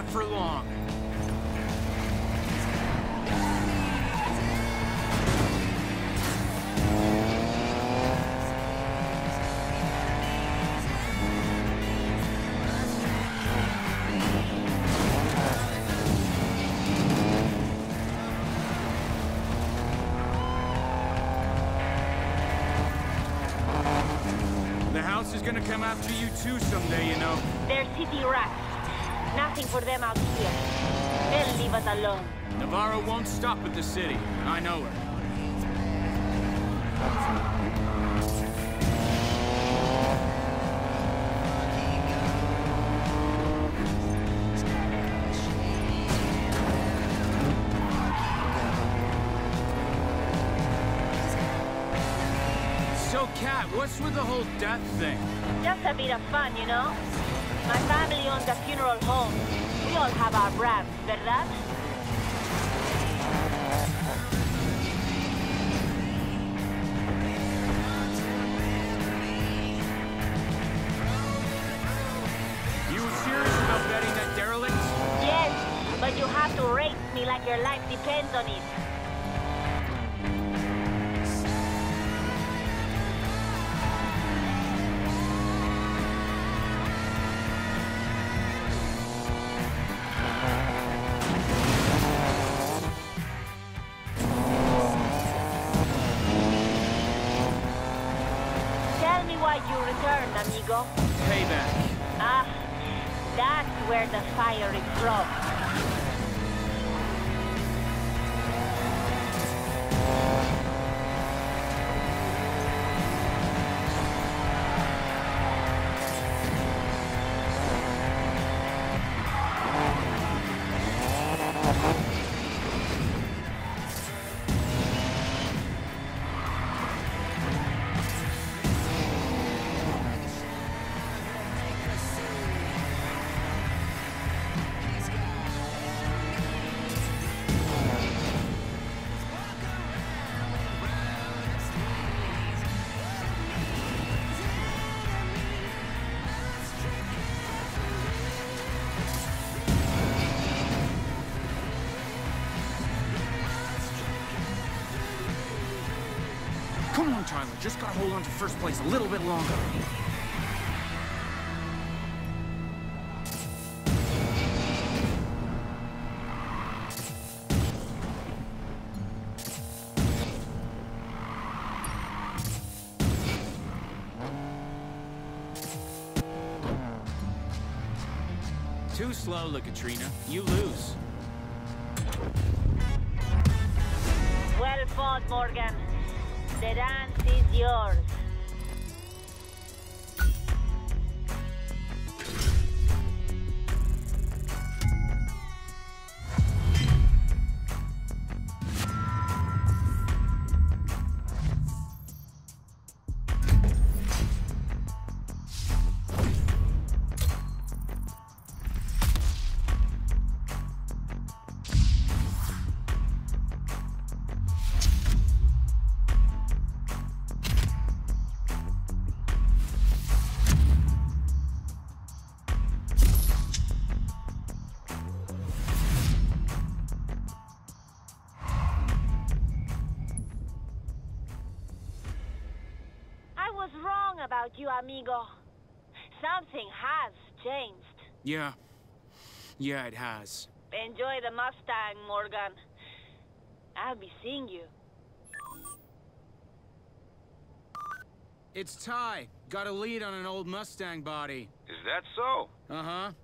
not for long. The house is gonna come after you too someday, you know. They're city rats. Nothing for them out here. They'll leave us alone. Navarro won't stop at the city. I know her. So, Kat, what's with the whole death thing? Just a bit of fun, you know? My family owns a funeral home. We all have our brands, ¿verdad? You serious about betting that derelict? Yes, but you have to race me like your life depends on it. Tell me why you returned, amigo. Payback. Ah, that's where the fire is from. Come on, Tyler. Just gotta hold on to first place a little bit longer. Too slow, Katrina. You lose. Well fought, Morgan. The dance is yours. I was wrong about you, amigo. Something has changed. Yeah, it has. Enjoy the Mustang, Morgan. I'll be seeing you. It's Ty. Got a lead on an old Mustang body. Is that so? Uh-huh.